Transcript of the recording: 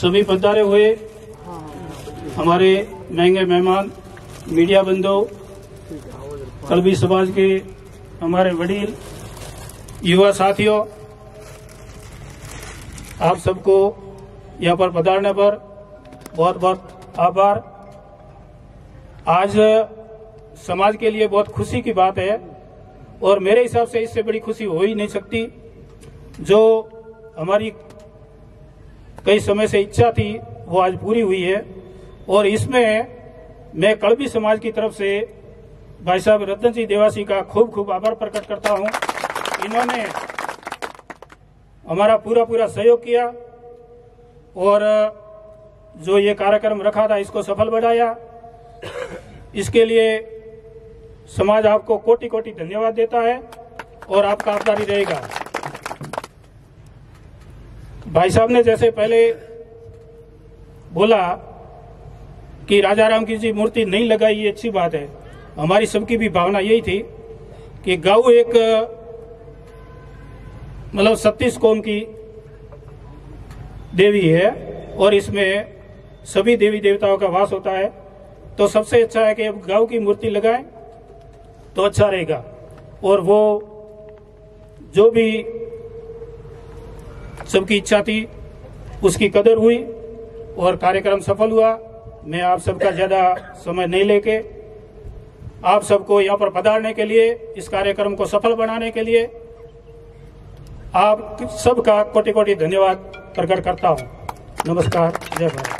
सभी पधारे हुए हमारे महंगे मेहमान, मीडिया बंधु, कलबी समाज के हमारे वडील, युवा साथियों, आप सबको यहाँ पर पधारने पर बहुत बहुत आभार। आज समाज के लिए बहुत खुशी की बात है और मेरे हिसाब से इससे बड़ी खुशी हो ही नहीं सकती। जो हमारी कई समय से इच्छा थी वो आज पूरी हुई है और इसमें मैं कलबी समाज की तरफ से भाई साहब रतन जी देवासी का खूब खूब आभार प्रकट करता हूं। इन्होंने हमारा पूरा सहयोग किया और जो ये कार्यक्रम रखा था इसको सफल बनाया। इसके लिए समाज आपको कोटि कोटि धन्यवाद देता है और आपका आभारी रहेगा। भाई साहब ने जैसे पहले बोला कि राजा राम की जी मूर्ति नहीं लगाई, ये अच्छी बात है। हमारी सबकी भी भावना यही थी कि गौ एक मतलब 36 कौम की देवी है और इसमें सभी देवी देवताओं का वास होता है, तो सबसे अच्छा है कि अब गौ की मूर्ति लगाएं तो अच्छा रहेगा। और वो जो भी सबकी इच्छा थी उसकी कदर हुई और कार्यक्रम सफल हुआ। मैं आप सबका ज्यादा समय नहीं लेके आप सबको यहाँ पर पधारने के लिए, इस कार्यक्रम को सफल बनाने के लिए आप सबका कोटि कोटि धन्यवाद प्रकट करता हूँ। नमस्कार, जय भारत।